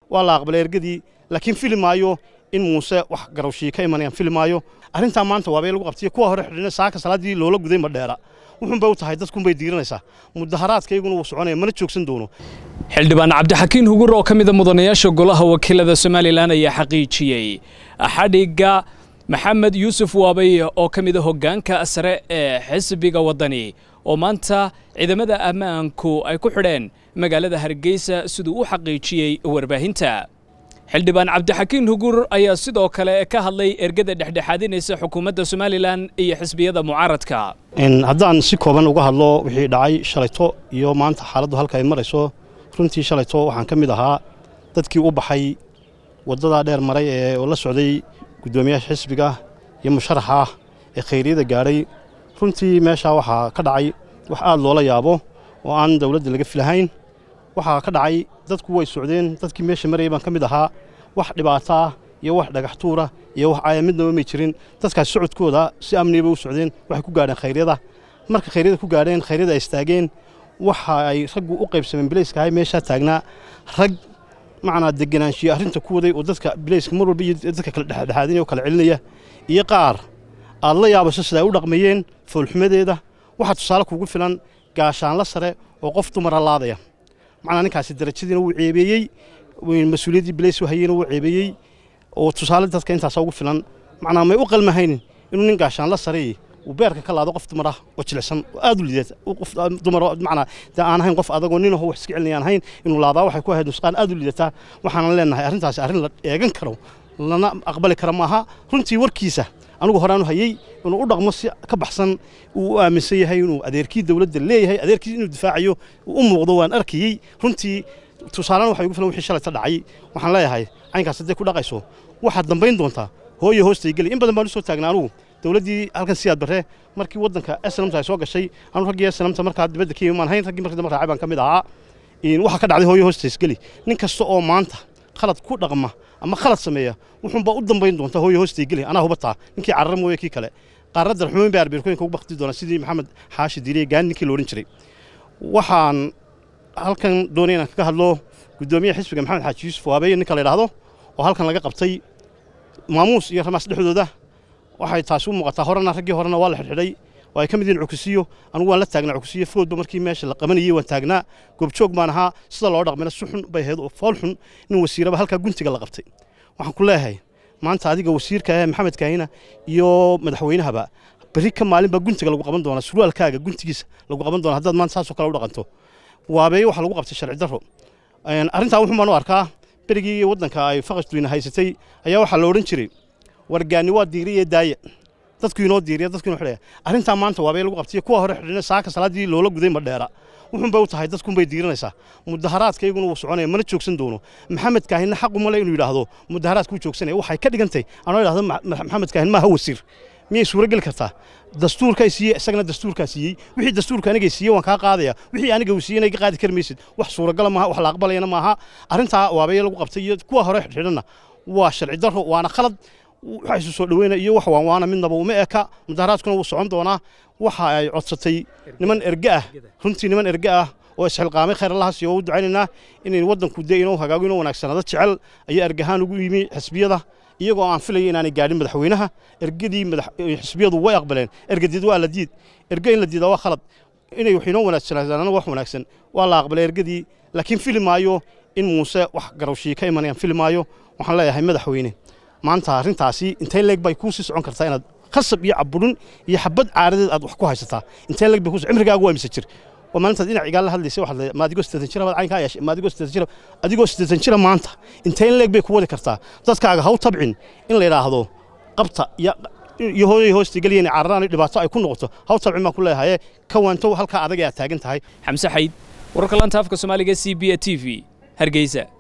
والله أقبل إرجدي لكن فيلم مايو إن موسى وح قروشي كيمان يعني فيلم مايو أرنتا ما أنت وابيلو قبتي كوا هرح لنا ساعة صلاة دي لولا قديم بديرة وهم بيوت هيدتكم بيديرنا مدهرات كيقولوا وسعوني ما نتشوكسن دونه xildhibaan cabdixakiin hugur oo kamid ah mudanayaasha golaha wakiilada Soomaaliland ayaa xaqiijiyay xadhiga maxamed yuusuf waabay oo kamid ah hoggaanka sare ee xisbiga wadani oo maanta ciidamada ammaanku ay ku xidheen magaalada Hargeysa sidoo uu xaqiijiyay warbaahinta xildhibaan cabdixakiin hugur ayaa sidoo kale ka hadlay ergada dhexdhexaadinaysa xukuumadda Soomaaliland iyo xisbiyada mucaaradka haddaan si kooban uga hadlo wixii dhacay shalayto iyo maanta xaaladdu halka ay marayso runtii shalayto waxaan ka mid ahaa dadkii u baxay wadada dheer maray ee la socday gudoomiyaha xisbiga iyo musharaxa ee khayriyada gaaray runtii meesha waxa ka dhacay wax aad loola yaabo oo aan dawladda laga filahayn waxa ka dhacay dadku way socdeen dadkii meesha maray baan ka mid ahaa wax dhibaato ah iyo wax dhagax tuura iyo wax aayamidnaba ma jirin dadkaas socodkooda si amni bay u socdeen waxay ku gaadheen khayriyada marka khayriyada ku gaadheen khayriyada ay istaageen waxa ay raggu u qaybsameen bilayska ay meesha taagnaa rag macna deganaanshiyo arrinta ku waday oo dadka bilayska mar walba dadka kala dhexdhexaadinaya oo kala celinaya iyo qaar aad la yaabaso sida ay u dhaqmayeen foolxumadeeda waxa tusaale kugu filan gaashaan la sare oo qof dumar laadaya macna ninkaasi darajadiina uu ceebeeyay mas'uuliyadii bilays hayeen uu ceebeeyay oo tusaale dadka intaas ugu filan macna may u qalmahayn inuu nin gaashaan la sare وبيرك كلا هذا قفت مرة وتلسم أدو اللي وقفت دمر معنا ده أنا هين قف أذا قلنا هو حسك علني أنا هين إنه لا ضاوح يكون هذا نسقان أدو اللي تا وحنا لنا أرنت أرن يجن كرو لنا أقبل كرمها رنتي وركيسة أنا جهرانو هيي إنه أرض مصر كبحسن ومسيه هاي إنه أديركي دولة اللي هي أديركي إنه دفاعيه وأم وضوان أركي رنتي تصالنا وحيقول فلان وحش شلة تدعي وحنا لا هاي عين كاسدة كل قيسو واحد ضمبين دونتا هو يهوست يقول إن بدل ما نسوي تجنانو dawladii halkan siyaad bare markii wadanka SNM ay soo gashay aan ragii SNM markaa dibadda ka imaan hayn ragii markii raacay baan kamid ahaa in waxa ka dhacday hooyo hoostiis gali nin kasta oo maanta khalad ku dhaqma ama khalad sameeya wuxuu baa u dambeyn doonta hooyo hoostiis gali ana hubata ninkii carar mooye kii kale qaarada xumeyn baa arbirkooyinka ugu baqti doona sidii maxamed xaashi diiriye gaan ninkii loorin jiray waxaan halkan doonayna ka hadlo gudoomiyaha xisbiga maxamed xaaji yuusuf waabay ninka la yiraahdo oo halkan laga qabtay maamuus iyo ramaas dhexdooda waxay taas u muuqataa horena ragii horena waa la xidhay oo ay ka mid yihiin cukisiyo anigu waan la taagnaa cukisiyo foodba markii meesha la qabanayay waan taagnaa goobjoog baan ahaa sida loo dhaqmay suxun bay ahayd oo fool xun in wasiiraba halka guntiga la qabtay waxaan ku leeyahay maanta adiga wasiirka maxamed kaahina iyo madaxweynahaba bari ka maalin ba guntiga lagu qaban doona surwaalkaaga guntigiisa lagu qaban doona haddaad maanta saas oo kale u dhaqanto waabay waxa lagu qabtay sharci darro arrintaa wuxuu maan u arkaa berigii waddanka ay faqashtuina haysatay ayaa waxa la oran jiray wargaani waa diiriye daaya dadku inoo diiriya dadku inoo xidhay arrinta maanta waabay lagu qabtay kuwa hore xidhina saaka salaadii loola guday ma dheera wuxuu bay u tahay dadku bay diirinaysaa mudaharaadkayguna uu soconay mana joogsan doono maxamed kaahin xaq uma leh inuu yiraahdo mudaharaadku joogsanay waxay ka dhigantay anoo yiraahdo maxamed kaahin ma ha wasiir miyay suura gal kartaa dastuurka siiyay isagana dastuurka siiyay wixii dastuurka aniga siiyay waan ka qaadaya wixii aniga uu siiyay qaadi karmaysid wax suura gal ma wax la aqbalayna ma aha arrinta waabay lagu qabtay kuwa hore xidhina waa sharci darro waana khalad waxay soo dhaweynaa iyo wax waana midnaba uma eka mudaharaadkuna uu socon doona waxa ay codsatay niman erga ah runtii niman erga ah oo isxilqaamay khayr Allah si uu ducaynaa in wadanku deeyno hagaago inuu wanaagsanado jecel ayaa ergahan ugu yimi xisbiyada iyagoo aan filayay inaanay gaadhin madaxweynaha ergadii xisbiyadu way aqbaleen ergadii waa la diid erga in la diido waa khalad inay wax inoo wanaagsanadaan wax wanaagsan waa la aqbalay ergadii laakiin filmaayo in Muuse wax garowshii ka imanayaan filmaayo waxaan leeyahay madaxweyne maanta arrintaasi intee leeg bay ku sii socon kartaa inaad qasab iyo caburin iyo xabad caaradeed aad wax ku haysataa intee leeg bay ku cimrigaagu waa mise jir oo maalinta dhinac iga la hadlaysay waxa ma adigo 80 jir caynka ayaa ma adigo 80 jir adigoo 80 jir maanta intee leeg bay ku wadi kartaa dadkaaga haw tabcin in la yiraahdo qabta iyo hooyo hoosti galiyeen carraan dhibaato ay ku noqoto haw tabcin ma ku leeyahay ka waanto halka adag ay taagan tahay xamse xayd wararka laanta afka Soomaaliga CBA TV Hargeysa